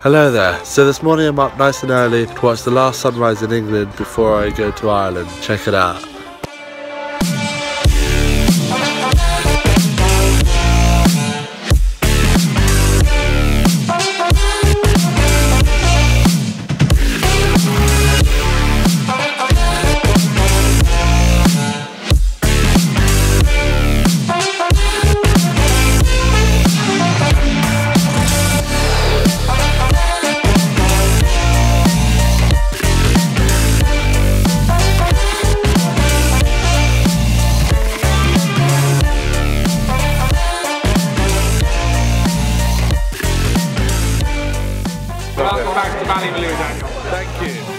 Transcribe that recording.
Hello there. So this morning I'm up nice and early to watch the last sunrise in England before I go to Ireland. Check it out. Welcome back to Ballymaloe, Daniel. Thank you.